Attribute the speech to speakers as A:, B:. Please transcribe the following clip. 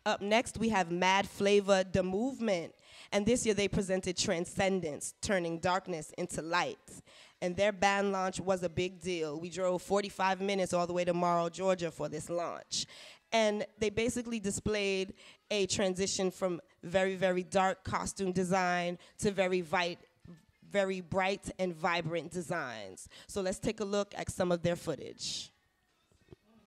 A: Up next, we have Mad Flava, The Movement. And this year they presented Transcendence, turning darkness into light. And their band launch was a big deal. We drove 45 minutes all the way to Morrow, Georgia for this launch. And they basically displayed a transition from very, very dark costume design to very bright and vibrant designs. So let's take a look at some of their footage.